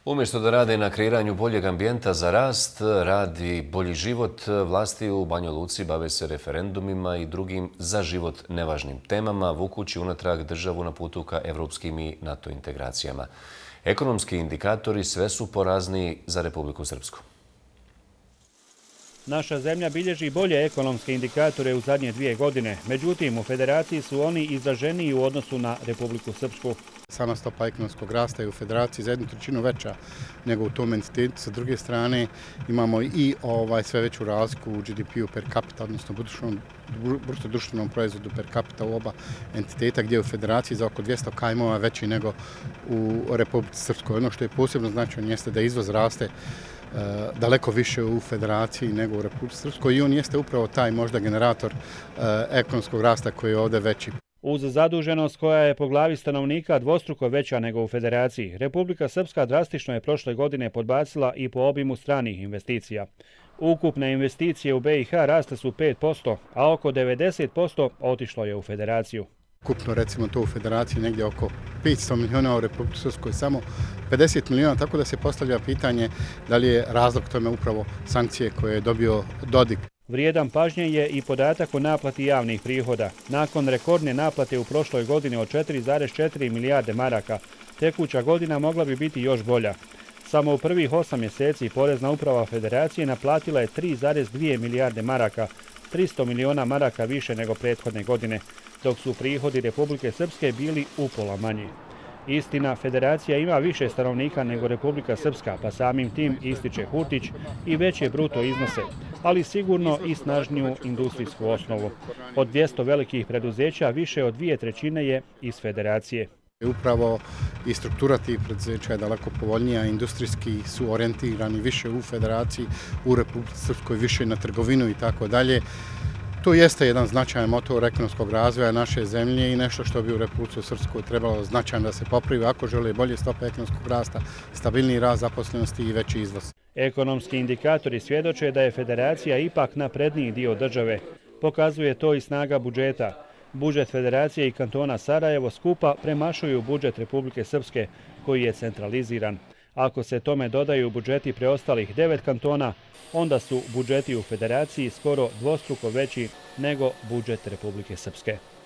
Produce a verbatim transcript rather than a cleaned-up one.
Umjesto da rade na kreiranju boljeg ambijenta za rast, rad i bolji život, vlasti u Banja Luci bave se referendumima i drugim za život nevažnim temama, vukući unatrag državu na putu ka evropskim i NATO integracijama. Ekonomski indikatori sve su porazniji za Republiku Srpsku. Naša zemlja bilježi bolje ekonomske indikatore u zadnje dvije godine. Međutim, u Federaciji su oni izraženiji u odnosu na Republiku Srpsku. Sama stopa ekonomskog rasta je u Federaciji za jednu trećinu veća nego u tom entitetu. Sa druge strane imamo i ovaj, sve veću razliku u G D P-u per capita, odnosno bruto društvenom proizvodu per capita u oba entiteta, gdje je u Federaciji za oko dvjesto kajmova veći nego u Republici Srpskoj. Ono što je posebno značajno jeste da izvoz raste daleko više u Federaciji nego u Republici Srpskoj i on jeste upravo taj možda generator ekonomskog rasta koji je ovdje veći. Uz zaduženost koja je po glavi stanovnika dvostruko veća nego u Federaciji, Republika Srpska drastično je prošle godine podbacila i po obimu stranih investicija. Ukupne investicije u B i H rasle su pet posto, a oko devedeset posto otišlo je u Federaciju. Ukupno recimo to u Federaciji negdje oko petsto miliona, u Republici Srpskoj samo pedeset miliona, tako da se postavlja pitanje da li je razlog tome upravo sankcije koje je dobio Dodik. Vrijedan pažnje je i podatak o naplati javnih prihoda. Nakon rekordne naplate u prošloj godini od četiri zarez četiri milijarde maraka, tekuća godina mogla bi biti još bolja. Samo u prvih osam mjeseci Porezna uprava Federacije naplatila je tri zarez dvije milijarde maraka, tristo miliona maraka više nego prethodne godine, dok su prihodi Republike Srpske bili upola manji. Istina, Federacija ima više stanovnika nego Republika Srpska, pa samim tim, ističe Hurtić, i veće bruto iznose, ali sigurno i snažniju industrijsku osnovu. Od dvjesto velikih preduzeća više od dvije trećine je iz Federacije. Upravo i struktura tih preduzeća je daleko povoljnija, industrijski su orijentirani više u Federaciji, u Republici Srpskoj više na trgovinu i tako dalje. To jeste jedan značajan motor ekonomskog razvoja naše zemlje i nešto što bi u Republici Srpskoj trebalo značajno da se popravi ako žele bolje stope ekonomskog rasta, stabilniji rast zaposlenosti i veći izvoz. Ekonomski indikatori svjedoče da je Federacija ipak napredniji dio države. Pokazuje to i snaga budžeta. Budžet Federacije i kantona Sarajevo skupa premašuju budžet Republike Srpske, koji je centraliziran. Ako se tome dodaju budžeti preostalih devet kantona, onda su budžeti u Federaciji skoro dvostruko veći nego budžet Republike Srpske.